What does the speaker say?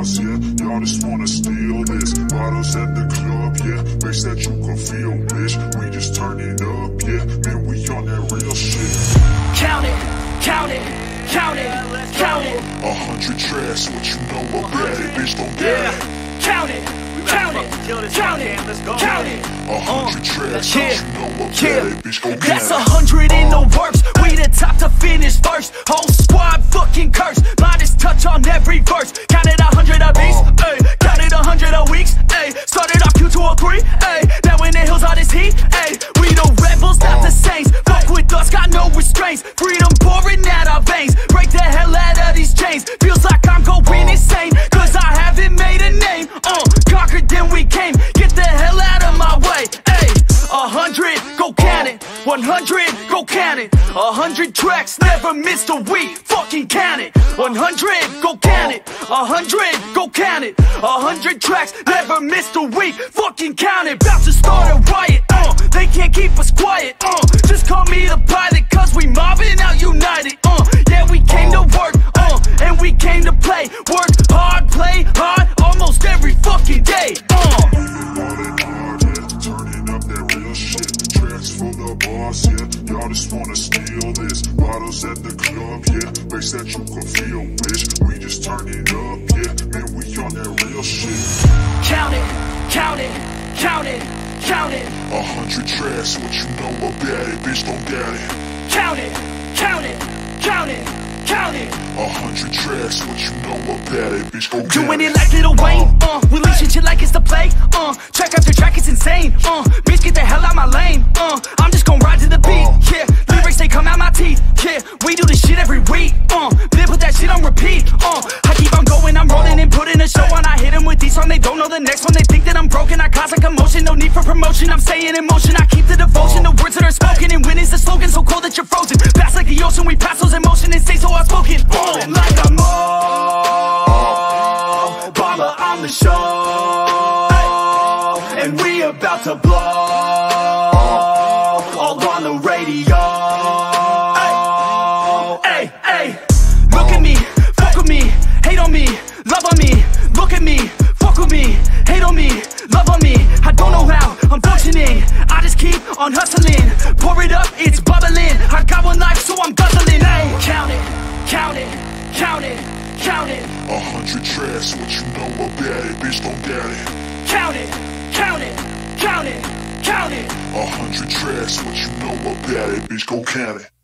boss, yeah. Y'all just wanna steal this. Bottles at the club, yeah. Makes that you can feel, bitch. We just turn it up, yeah. Man, we on that real shit. Count it, count it, count it, count it. 100 tracks, what you know about it, bitch, don't get it. Count it, count it, count it, count it. 100 tracks, what you know about it, bitch, go get it. That's 100 in the works. We the top to finish first. Whole squad fucking cursed. Modest touch on every verse. Counted 100 a beats, ayy. Counted 100 a weeks, ayy. Started off Q203, ayy. Now in the hills all this heat, ayy. We the rebels, not the saints. Fuck with us, got no restraints. Freedom pouring out our veins. Break the hell out of these chains. Feels like I'm going insane, cause I haven't made a name. Conquered, then we came. Get the hell out of my way, ayy. 100, go count it. 100, go count it. 100 tracks, never missed a week. Fucking count it. 100, go count it. 100, go count it. 100 tracks, never missed a week. Fucking count it. About to start a riot. They can't keep us quiet. Just call me the pilot, cause we mobbing out united. Yeah, we came to work. And we came to play. Work hard, play hard, almost every fucking day. Boss, yeah, y'all just wanna steal this. Bottles at the club, yeah, makes that you can feel, bitch. We just turn it up, yeah, man, we on that real shit. Count it, count it, count it, count it. 100 tracks, what you know about it, bitch, don't doubt it. Count it, count it, count it, count it. 100 tracks, what you know about it, bitch, go get Doing it. it like Lil Wayne, releasing shit like it's the plague, track after track, it's insane, bitch, get the hell out my lane, I'm just gon' ride to the beat, yeah, lyrics, they come out my teeth, yeah, we do this shit every week, then put that shit on repeat, I keep on going, I'm rolling and putting a show on, I hit them with these songs, they don't know the next one, they think that I'm broken, I cause a commotion, no need for promotion, I'm staying in motion, I keep the devotion, the words that are spoken, and when is the slogan so cold that you're frozen, fast like the ocean, we pass those emotions and stay so outspoken, like I'm Obama on the show, and we about to blow, all on the radio. Hey, hey, look at me, fuck with me, hate on me, love on me. Look at me, fuck with me, hate on me, love on me. I don't know how I'm functioning, I just keep on hustling. Pour it up, it's bubbling. I got one life, so I'm guzzling. Hey, count it, count it, count it, count it. 100 tracks, what you know about it, bitch, don't doubt it. Count it, count it, count it, count it. 100 tracks, what you know about it, bitch, go count it.